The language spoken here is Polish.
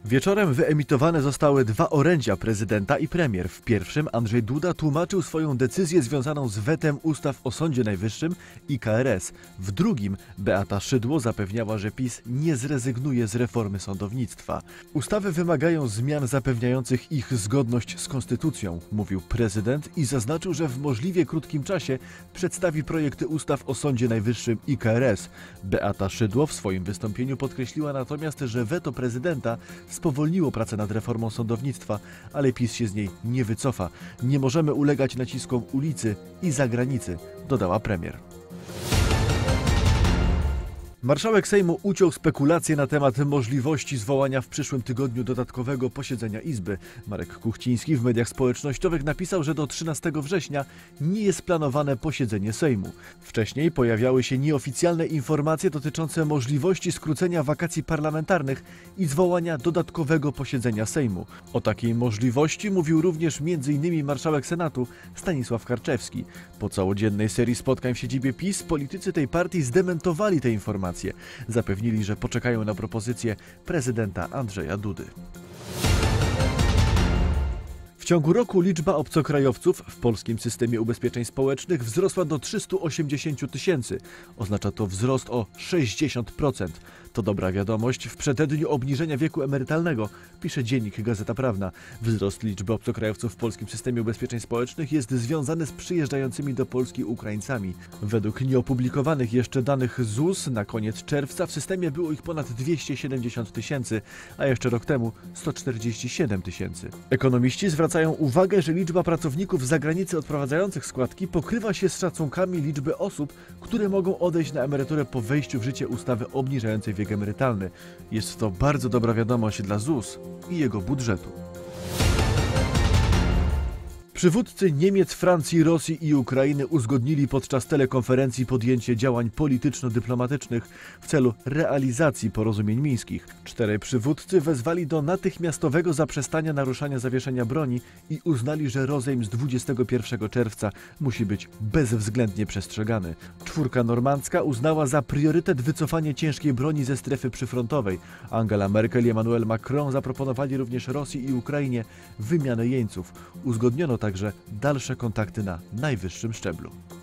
Wieczorem wyemitowane zostały dwa orędzia prezydenta i premier. W pierwszym Andrzej Duda tłumaczył swoją decyzję związaną z wetem ustaw o Sądzie Najwyższym i KRS. W drugim Beata Szydło zapewniała, że PiS nie zrezygnuje z reformy sądownictwa. Ustawy wymagają zmian zapewniających ich zgodność z konstytucją, mówił prezydent i zaznaczył, że w możliwie krótkim czasie przedstawi projekty ustaw o Sądzie Najwyższym i KRS. Beata Szydło w swoim wystąpieniu podkreśliła natomiast, że weto prezydenta spowolniło pracę nad reformą sądownictwa, ale PiS się z niej nie wycofa. Nie możemy ulegać naciskom ulicy i zagranicy, dodała premier. Marszałek Sejmu uciął spekulacje na temat możliwości zwołania w przyszłym tygodniu dodatkowego posiedzenia Izby. Marek Kuchciński w mediach społecznościowych napisał, że do 13 września nie jest planowane posiedzenie Sejmu. Wcześniej pojawiały się nieoficjalne informacje dotyczące możliwości skrócenia wakacji parlamentarnych i zwołania dodatkowego posiedzenia Sejmu. O takiej możliwości mówił również m.in. marszałek Senatu Stanisław Karczewski. Po całodziennej serii spotkań w siedzibie PiS politycy tej partii zdementowali te informacje. Zapewnili, że poczekają na propozycję prezydenta Andrzeja Dudy. W ciągu roku liczba obcokrajowców w polskim systemie ubezpieczeń społecznych wzrosła do 380 000. Oznacza to wzrost o 60%. To dobra wiadomość w przededniu obniżenia wieku emerytalnego, pisze dziennik Gazeta Prawna. Wzrost liczby obcokrajowców w polskim systemie ubezpieczeń społecznych jest związany z przyjeżdżającymi do Polski Ukraińcami. Według nieopublikowanych jeszcze danych ZUS na koniec czerwca w systemie było ich ponad 270 000, a jeszcze rok temu 147 000. Ekonomiści zwracają uwagę, że liczba pracowników z zagranicy odprowadzających składki pokrywa się z szacunkami liczby osób, które mogą odejść na emeryturę po wejściu w życie ustawy obniżającej wiek emerytalny. Jest to bardzo dobra wiadomość dla ZUS i jego budżetu. Przywódcy Niemiec, Francji, Rosji i Ukrainy uzgodnili podczas telekonferencji podjęcie działań polityczno-dyplomatycznych w celu realizacji porozumień mińskich. Czterej przywódcy wezwali do natychmiastowego zaprzestania naruszania zawieszenia broni i uznali, że rozejm z 21 czerwca musi być bezwzględnie przestrzegany. Czwórka normandzka uznała za priorytet wycofanie ciężkiej broni ze strefy przyfrontowej. Angela Merkel i Emmanuel Macron zaproponowali również Rosji i Ukrainie wymianę jeńców. Uzgodniono także dalsze kontakty na najwyższym szczeblu.